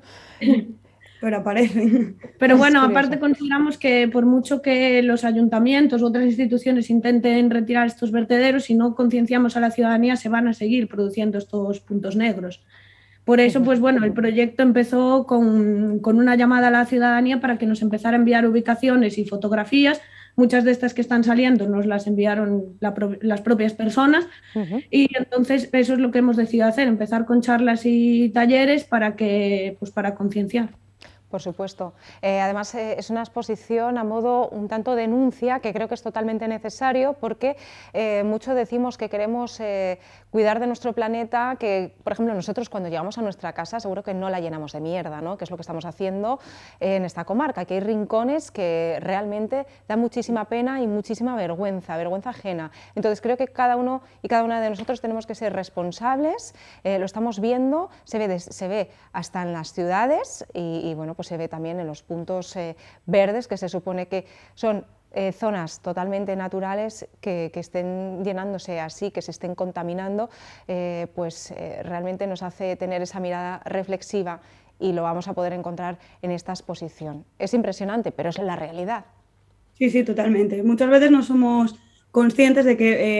Speaker 7: Pero aparecen.
Speaker 8: Pero bueno,
Speaker 1: curioso.
Speaker 8: aparte consideramos que por mucho que los ayuntamientos u otras instituciones intenten retirar estos vertederos, si no concienciamos a la ciudadanía se van a seguir produciendo estos puntos negros. Por eso, pues bueno, el proyecto empezó con una llamada a la ciudadanía para que nos empezara a enviar ubicaciones y fotografías. Muchas de estas que están saliendo nos las enviaron las propias personas, y entonces eso es lo que hemos decidido hacer, empezar con charlas y talleres para concienciar.
Speaker 1: Por supuesto. Además, es una exposición a modo un tanto denuncia, que creo que es totalmente necesario, porque mucho decimos que queremos cuidar de nuestro planeta, que, por ejemplo, nosotros cuando llegamos a nuestra casa seguro que no la llenamos de mierda, ¿no?, que es lo que estamos haciendo en esta comarca, que hay rincones que realmente dan muchísima pena y muchísima vergüenza ajena. Entonces, creo que cada uno y cada una de nosotros tenemos que ser responsables, lo estamos viendo, se ve hasta en las ciudades y bueno, pues se ve también en los puntos verdes, que se supone que son zonas totalmente naturales, que estén llenándose así, que se estén contaminando, realmente nos hace tener esa mirada reflexiva, y lo vamos a poder encontrar en esta exposición. Es impresionante, pero es la realidad.
Speaker 7: Sí, sí, totalmente. Muchas veces no somos conscientes de que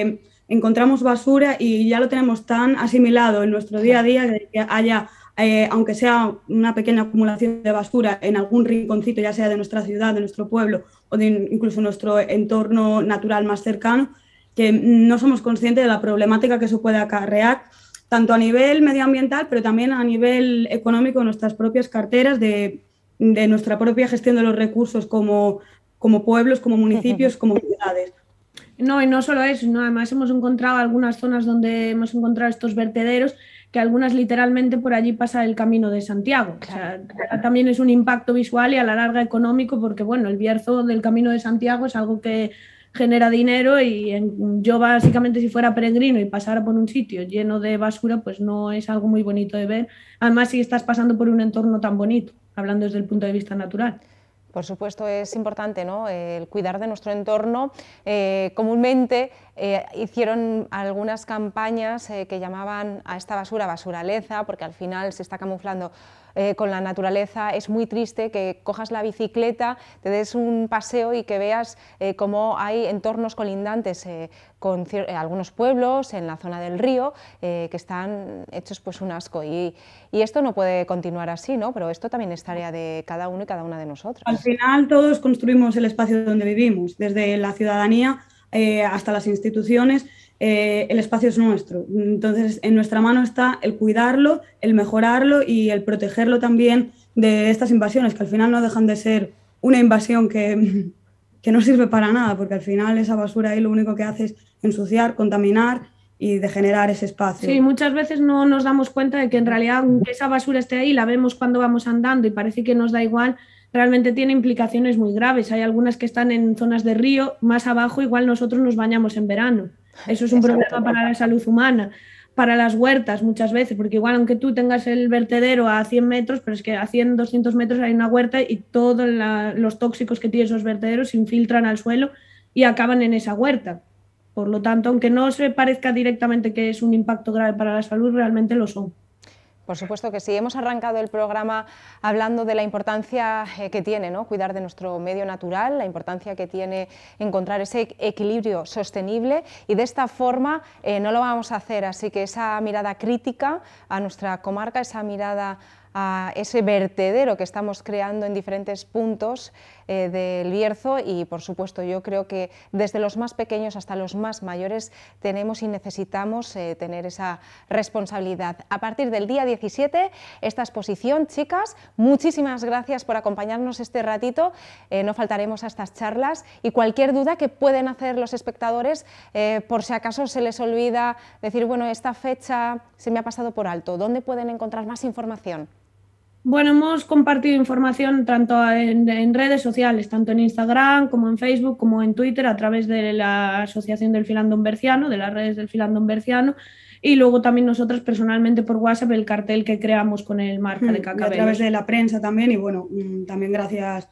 Speaker 7: encontramos basura y ya lo tenemos tan asimilado en nuestro día a día que haya, aunque sea una pequeña acumulación de basura en algún rinconcito, ya sea de nuestra ciudad, de nuestro pueblo o de incluso nuestro entorno natural más cercano, que no somos conscientes de la problemática que eso puede acarrear, tanto a nivel medioambiental, pero también a nivel económico, en nuestras propias carteras, de nuestra propia gestión de los recursos como pueblos, como municipios, como ciudades.
Speaker 8: No, y no solo eso, ¿no? Además hemos encontrado algunas zonas donde hemos encontrado estos vertederos, que algunas literalmente por allí pasa el Camino de Santiago. Claro. O sea, también es un impacto visual y a la larga económico, porque bueno, el Bierzo del Camino de Santiago es algo que genera dinero y yo básicamente si fuera peregrino y pasara por un sitio lleno de basura, pues no es algo muy bonito de ver. Además, si estás pasando por un entorno tan bonito, hablando desde el punto de vista natural.
Speaker 1: Por supuesto, es importante, ¿no?, el cuidar de nuestro entorno. Comúnmente hicieron algunas campañas que llamaban a esta basura basuraleza, porque al final se está camuflando con la naturaleza. Es muy triste que cojas la bicicleta, te des un paseo y que veas cómo hay entornos colindantes con algunos pueblos en la zona del río que están hechos pues un asco, y esto no puede continuar así, ¿no? Pero esto también es tarea de cada uno y cada una de nosotros.
Speaker 7: Al final todos construimos el espacio donde vivimos, desde la ciudadanía hasta las instituciones. El espacio es nuestro, entonces en nuestra mano está el cuidarlo, el mejorarlo y el protegerlo también de estas invasiones, que al final no dejan de ser una invasión que no sirve para nada, porque al final esa basura ahí lo único que hace es ensuciar, contaminar y degenerar ese espacio.
Speaker 8: Sí, muchas veces no nos damos cuenta de que en realidad aunque esa basura esté ahí, la vemos cuando vamos andando y parece que nos da igual, realmente tiene implicaciones muy graves. Hay algunas que están en zonas de río, más abajo igual nosotros nos bañamos en verano. Eso es un problema para la salud humana, para las huertas muchas veces, porque igual aunque tú tengas el vertedero a 100 metros, pero es que a 100, 200 metros hay una huerta y todos los tóxicos que tienen esos vertederos se infiltran al suelo y acaban en esa huerta. Por lo tanto, aunque no se parezca directamente que es un impacto grave para la salud, realmente lo son.
Speaker 1: Por supuesto que sí. Hemos arrancado el programa hablando de la importancia que tiene, ¿no?, cuidar de nuestro medio natural, la importancia que tiene encontrar ese equilibrio sostenible, y de esta forma no lo vamos a hacer. Así que esa mirada crítica a nuestra comarca, esa mirada a ese vertedero que estamos creando en diferentes puntos del Bierzo, y por supuesto yo creo que desde los más pequeños hasta los más mayores tenemos y necesitamos tener esa responsabilidad. A partir del día 17 esta exposición, chicas, muchísimas gracias por acompañarnos este ratito, no faltaremos a estas charlas, y cualquier duda que pueden hacer los espectadores, por si acaso se les olvida decir, bueno, esta fecha se me ha pasado por alto, ¿dónde pueden encontrar más información?
Speaker 8: Bueno, hemos compartido información tanto en redes sociales, tanto en Instagram como en Facebook como en Twitter, a través de la Asociación del Filandón Berciano, de las redes del Filandón Berciano, y luego también nosotros personalmente por WhatsApp el cartel que creamos con el marca de Cacabelos.
Speaker 7: A través de la prensa también, y bueno, también gracias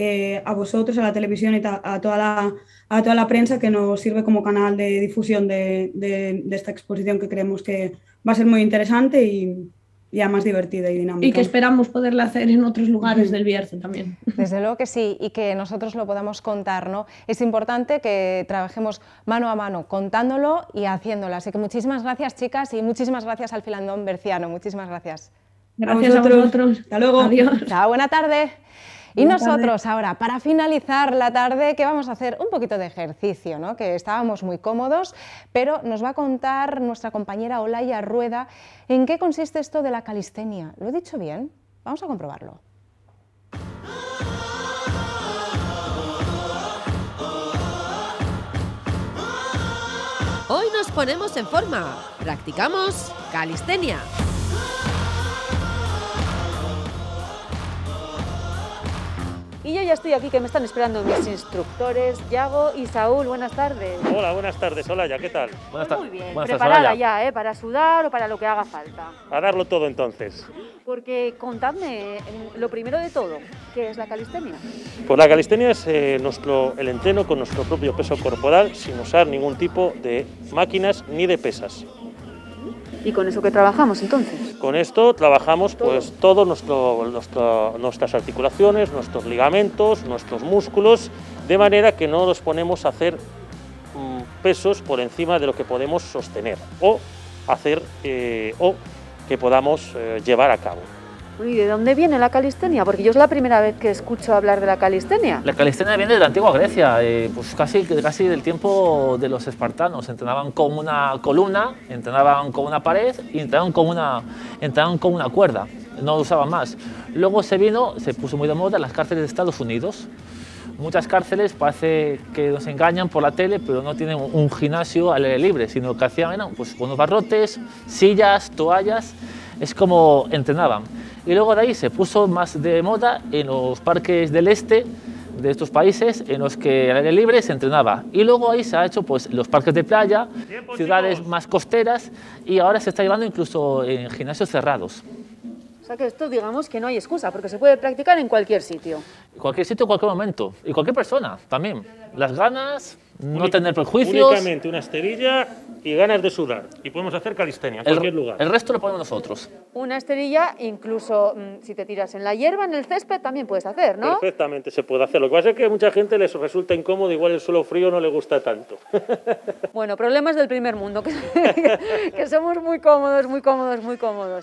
Speaker 7: a vosotros, a la televisión y a toda la prensa, que nos sirve como canal de difusión de esta exposición, que creemos que va a ser muy interesante y además divertida y dinámica.
Speaker 8: Y que esperamos poderla hacer en otros lugares del Bierzo también.
Speaker 1: Desde luego que sí, y que nosotros lo podamos contar, ¿no? Es importante que trabajemos mano a mano, contándolo y haciéndolo. Así que muchísimas gracias, chicas, y muchísimas gracias al Filandón Berciano. Muchísimas gracias.
Speaker 8: Gracias a vosotros.
Speaker 7: Hasta luego.
Speaker 8: Adiós.
Speaker 1: Chao, buena tarde. Y nosotros ahora, para finalizar la tarde, que vamos a hacer un poquito de ejercicio, ¿no?, que estábamos muy cómodos, pero nos va a contar nuestra compañera Olaya Rueda en qué consiste esto de la calistenia. ¿Lo he dicho bien? Vamos a comprobarlo.
Speaker 9: Hoy nos ponemos en forma, practicamos calistenia.
Speaker 10: Y yo ya estoy aquí, que me están esperando mis instructores, Yago y Saúl. Buenas tardes.
Speaker 11: Hola, buenas tardes, Olaya, ¿qué tal?
Speaker 10: Pues muy bien, preparada ya, para sudar o para lo que haga falta.
Speaker 11: A darlo todo entonces.
Speaker 10: Porque contadme, lo primero de todo, ¿qué es la calistenia?
Speaker 11: Pues la calistenia es el entreno con nuestro propio peso corporal, sin usar ningún tipo de máquinas ni de pesas.
Speaker 10: ¿Y con eso qué trabajamos entonces?
Speaker 11: Con esto trabajamos pues todo nuestras articulaciones, nuestros ligamentos, nuestros músculos, de manera que no los ponemos a hacer pesos por encima de lo que podemos sostener o hacer o que podamos llevar a cabo.
Speaker 10: ¿Y de dónde viene la calistenia? Porque yo es la primera vez que escucho hablar de la calistenia.
Speaker 12: La calistenia viene de la antigua Grecia, pues casi del tiempo de los espartanos. Entrenaban con una columna, entrenaban con una pared y entrenaban con una cuerda. No usaban más. Luego se puso muy de moda en las cárceles de Estados Unidos. Muchas cárceles parece que nos engañan por la tele, pero no tienen un gimnasio al aire libre, sino que hacían pues, unos barrotes, sillas, toallas, es como entrenaban. Y luego de ahí se puso más de moda en los parques del este de estos países en los que al aire libre se entrenaba. Y luego ahí se ha hecho pues, los parques de playa, ciudades más costeras y ahora se está llevando incluso en gimnasios cerrados.
Speaker 10: O sea que esto digamos que no hay excusa, porque se puede practicar en cualquier sitio.
Speaker 12: En cualquier sitio, en cualquier momento. Y cualquier persona también. Las ganas, no tener prejuicios.
Speaker 11: Únicamente una esterilla y ganas de sudar. Y podemos hacer calistenia en cualquier lugar.
Speaker 12: El resto lo ponemos nosotros.
Speaker 10: Una esterilla, incluso si te tiras en la hierba, en el césped, también puedes hacer, ¿no?
Speaker 11: Perfectamente se puede hacer. Lo que pasa es que a mucha gente les resulta incómodo, igual el suelo frío no le gusta tanto.
Speaker 10: Bueno, problemas del primer mundo, que somos muy cómodos, muy cómodos, muy cómodos.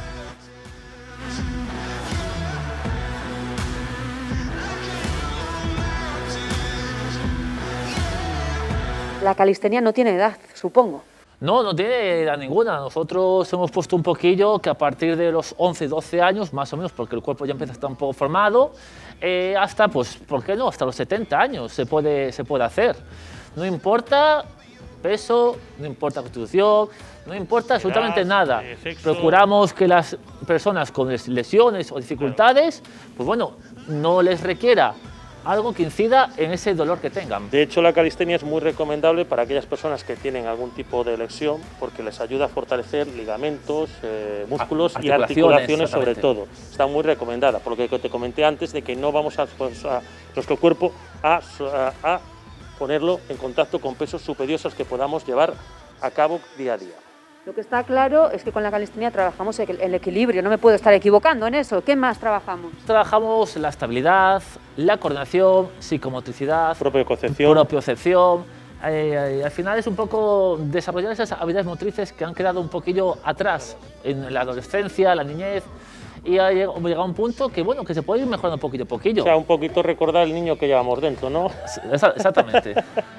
Speaker 10: La calistenia no tiene edad, supongo.
Speaker 12: No, no tiene edad ninguna. Nosotros hemos puesto un poquillo que a partir de los 11, 12 años, más o menos, porque el cuerpo ya empieza a estar un poco formado, hasta, pues, ¿por qué no? Hasta los 70 años se puede hacer. No importa peso, no importa constitución, no importa absolutamente nada. Procuramos que las personas con lesiones o dificultades, pues bueno, no les requiera algo que incida en ese dolor que tengan.
Speaker 11: De hecho, la calistenia es muy recomendable para aquellas personas que tienen algún tipo de lesión porque les ayuda a fortalecer ligamentos, músculos y articulaciones sobre todo. Está muy recomendada, por lo que te comenté antes de que no vamos a nuestro cuerpo a ponerlo en contacto con pesos superiores a los que podamos llevar a cabo día a día.
Speaker 10: Lo que está claro es que con la calistenia trabajamos el equilibrio, no me puedo estar equivocando en eso. ¿Qué más trabajamos?
Speaker 12: Trabajamos la estabilidad, la coordinación, psicomotricidad, propiocepción. Al final es un poco desarrollar esas habilidades motrices que han quedado un poquillo atrás en la adolescencia, la niñez, y ha llegado a un punto que, bueno, que se puede ir mejorando poquillo a poquillo.
Speaker 11: O sea, un poquito recordar el niño que llevamos dentro, ¿no?
Speaker 12: Exactamente.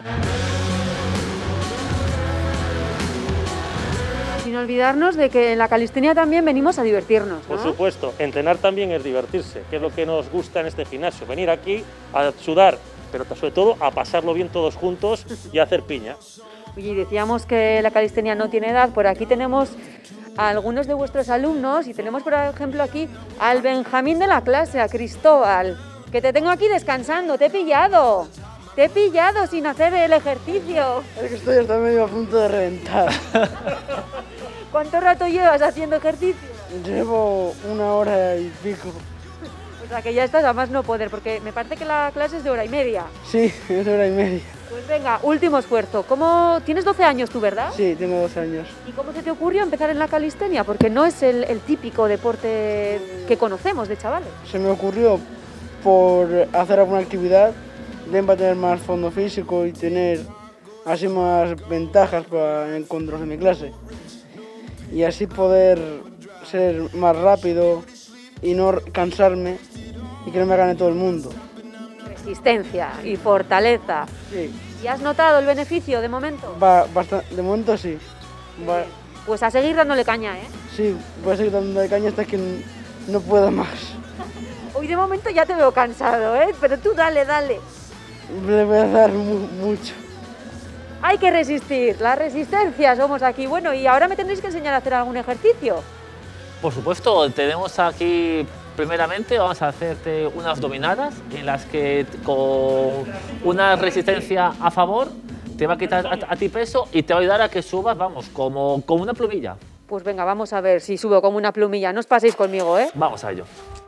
Speaker 10: Sin olvidarnos de que en la calistenia también venimos a divertirnos, ¿no?
Speaker 11: Por supuesto, entrenar también es divertirse, que es lo que nos gusta en este gimnasio, venir aquí a sudar, pero sobre todo a pasarlo bien todos juntos y a hacer piña.
Speaker 10: Oye, decíamos que la calistenia no tiene edad, por aquí tenemos a algunos de vuestros alumnos y tenemos por ejemplo aquí al Benjamín de la clase, a Cristóbal, que te tengo aquí descansando, te he pillado sin hacer el ejercicio.
Speaker 13: Es que estoy hasta medio a punto de reventar.
Speaker 10: ¿Cuánto rato llevas haciendo ejercicio?
Speaker 13: Llevo 1 hora y pico.
Speaker 10: O sea que ya estás a más no poder, porque me parece que la clase es de 1h30.
Speaker 13: Sí, es de 1h30.
Speaker 10: Pues venga, último esfuerzo. ¿Tienes 12 años tú, verdad?
Speaker 13: Sí, tengo 12 años.
Speaker 10: ¿Y cómo se te ocurrió empezar en la calistenia? Porque no es el típico deporte que conocemos de chavales.
Speaker 13: Se me ocurrió por hacer alguna actividad, para tener más fondo físico y tener así más ventajas para encontrar en mi clase. Y así poder ser más rápido y no cansarme y que no me gane todo el mundo.
Speaker 10: Resistencia y fortaleza.
Speaker 13: Sí.
Speaker 10: ¿Y has notado el beneficio de momento?
Speaker 13: De momento sí.
Speaker 10: Pues a seguir dándole caña, ¿eh?
Speaker 13: Sí, voy a seguir dándole caña hasta que no pueda más.
Speaker 10: Hoy de momento ya te veo cansado, ¿eh? Pero tú dale.
Speaker 13: Le voy a dar mucho.
Speaker 10: Hay que resistir, la resistencia somos aquí. Bueno, y ahora me tendréis que enseñar a hacer algún ejercicio.
Speaker 12: Por supuesto, tenemos aquí, primeramente vamos a hacerte unas dominadas en las que con una resistencia a favor te va a quitar a ti peso y te va a ayudar a que subas, vamos, como una plumilla.
Speaker 10: Pues venga, vamos a ver si subo como una plumilla. No os paséis conmigo, ¿eh?
Speaker 12: Vamos a ello.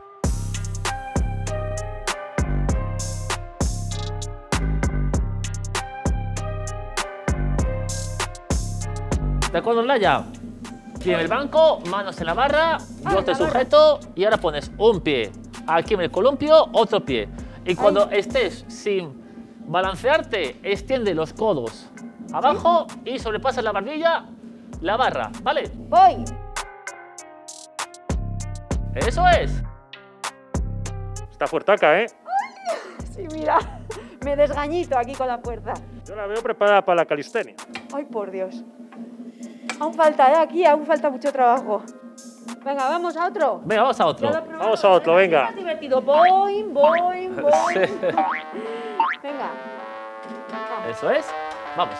Speaker 12: ¿De acuerdo, Laya? Pie en el banco, manos en la barra, yo te sujeto y ahora pones un pie aquí en el columpio, otro pie. Y cuando estés sin balancearte, extiende los codos abajo y sobrepasa la barbilla, la barra, ¿vale?
Speaker 10: Voy.
Speaker 12: Eso es.
Speaker 11: Está fuertaca, ¿eh?
Speaker 10: Sí, mira, me desgañito aquí con la fuerza.
Speaker 11: Yo la veo preparada para la calistenia.
Speaker 10: Ay, por Dios. Aún falta, aquí aún falta mucho trabajo. Venga, ¿vamos a otro?
Speaker 12: Venga, vamos a otro.
Speaker 11: Vamos a otro, venga.
Speaker 10: Es divertido. Boing, boing, boing.
Speaker 12: Sí.
Speaker 10: Venga.
Speaker 12: Eso es. Vamos.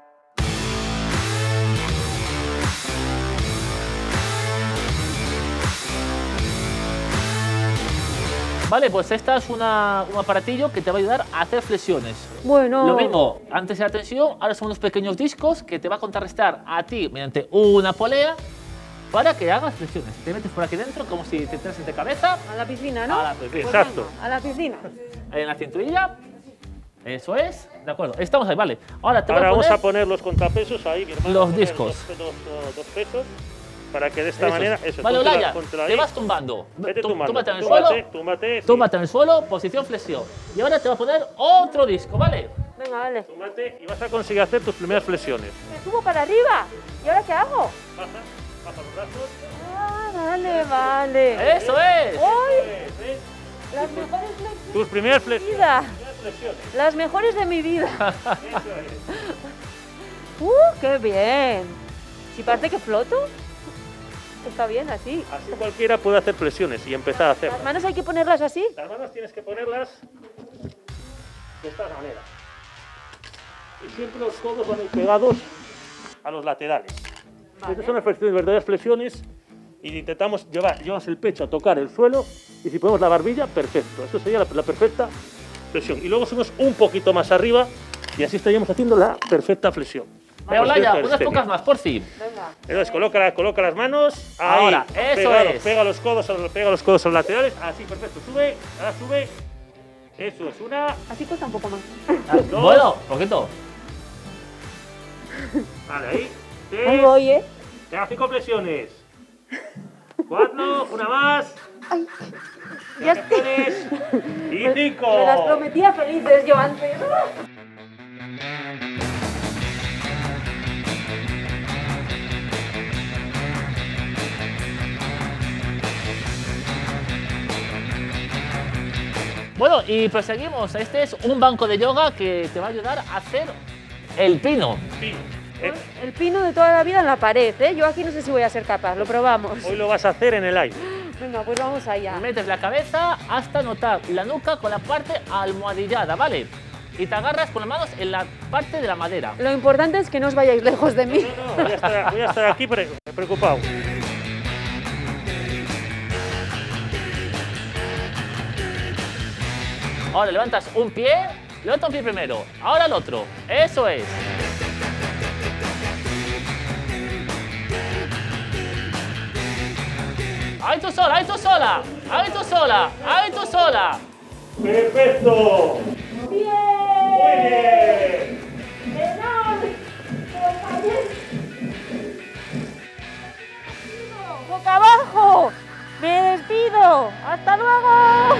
Speaker 12: Vale, pues esta es un aparatillo que te va a ayudar a hacer flexiones.
Speaker 10: Bueno.
Speaker 12: Lo mismo, antes era tensión, ahora son unos pequeños discos que te va a contrarrestar a ti mediante una polea para que hagas flexiones. Te metes por aquí dentro como si te trases de cabeza.
Speaker 10: A la piscina, ¿no?
Speaker 12: A la piscina,
Speaker 10: Pues
Speaker 11: exacto.
Speaker 10: venga, a la piscina.
Speaker 12: En la cinturilla. Eso es. De acuerdo, estamos ahí, vale. Ahora te voy a
Speaker 11: Ahora
Speaker 12: poner
Speaker 11: vamos a poner los contrapesos ahí, mi hermano.
Speaker 12: los discos.
Speaker 11: Dos pesos. Para que de esta manera... Eso,
Speaker 12: vale, Olaya,
Speaker 11: contra
Speaker 12: te vas tumbando.
Speaker 11: Vete tumbando.
Speaker 12: Túmbate en el suelo.
Speaker 11: Túmbate, sí.
Speaker 12: Túmbate en el suelo, posición flexión. Y ahora te va a poner otro disco, ¿vale?
Speaker 10: Venga, vale.
Speaker 11: Túmbate y vas a conseguir hacer tus primeras flexiones.
Speaker 10: Me subo para arriba. ¿Y ahora qué hago?
Speaker 11: Baja los brazos.
Speaker 10: Ah, vale, vale.
Speaker 12: ¡Eso es!
Speaker 10: ¡Uy! Las mejores flexiones
Speaker 11: Tus primeras
Speaker 10: de mi vida.
Speaker 11: flexiones.
Speaker 10: Las mejores de mi vida. ¡Qué bien! Si parece que floto, está bien así.
Speaker 11: Así cualquiera puede hacer flexiones y empezar a hacerlas.
Speaker 10: ¿Las manos hay que ponerlas así?
Speaker 11: Las manos tienes que ponerlas de esta manera. Y siempre los codos van a ir pegados a los laterales.
Speaker 10: Vale.
Speaker 11: Estas son las verdaderas flexiones y intentamos llevas el pecho a tocar el suelo y si ponemos la barbilla, perfecto. Eso sería la perfecta flexión. Y luego subimos un poquito más arriba y así estaríamos haciendo la perfecta flexión.
Speaker 12: Pero Olaya, unas pocas más, por fin.
Speaker 10: Venga.
Speaker 11: Entonces coloca las manos ahí.
Speaker 12: Ahora, eso es.
Speaker 11: Pega los codos a los laterales. Así, perfecto. Sube, ahora sube. Eso es una.
Speaker 10: Así cuesta un poco más.
Speaker 11: Dos.
Speaker 12: Bueno, poquito.
Speaker 11: Vale, ahí.
Speaker 10: Ahí voy, ¿eh?
Speaker 11: Venga, 5 flexiones. 4, una más.
Speaker 10: Ay, ya estoy.
Speaker 11: Y 5.
Speaker 10: Me las prometía felices yo antes.
Speaker 12: Bueno, y proseguimos. Este es un banco de yoga que te va a ayudar a hacer el pino.
Speaker 10: El pino de toda la vida en la pared, ¿eh? Yo aquí no sé si voy a ser capaz, lo probamos.
Speaker 11: Hoy lo vas a hacer en el aire.
Speaker 10: Venga, pues vamos allá.
Speaker 12: Metes la cabeza hasta notar la nuca con la parte almohadillada, ¿vale? Y te agarras con las manos en la parte de la madera.
Speaker 10: Lo importante es que no os vayáis lejos de mí.
Speaker 11: No, voy a estar aquí preocupado.
Speaker 12: Ahora levantas un pie, levanta un pie primero, ahora el otro. Eso es. Ahí tú sola, ahí tú sola, ahí tú sola, ahí tú sola.
Speaker 11: ¡Perfecto!
Speaker 10: ¡Bien!
Speaker 11: ¡Muy bien!
Speaker 10: ¡Boca abajo! ¡Me despido! ¡Hasta luego!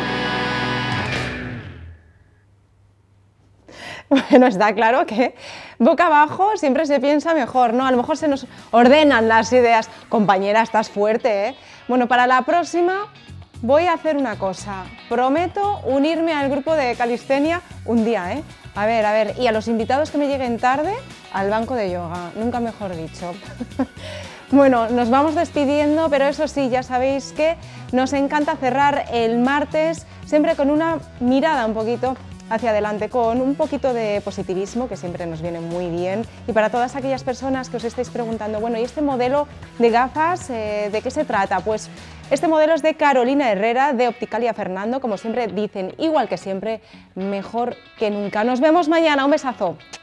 Speaker 1: Bueno, está claro que boca abajo siempre se piensa mejor, ¿no? A lo mejor se nos ordenan las ideas. Compañera, estás fuerte, ¿eh? Bueno, para la próxima voy a hacer una cosa. Prometo unirme al grupo de calistenia un día, ¿eh? A ver, y a los invitados que me lleguen tarde, al banco de yoga, nunca mejor dicho. Bueno, nos vamos despidiendo, pero eso sí, ya sabéis que nos encanta cerrar el martes siempre con una mirada un poquito hacia adelante, con un poquito de positivismo, que siempre nos viene muy bien. Y para todas aquellas personas que os estáis preguntando, bueno, ¿y este modelo de gafas de qué se trata? Pues este modelo es de Carolina Herrera, de Opticalia Fernando, como siempre dicen, igual que siempre, mejor que nunca. Nos vemos mañana, un besazo.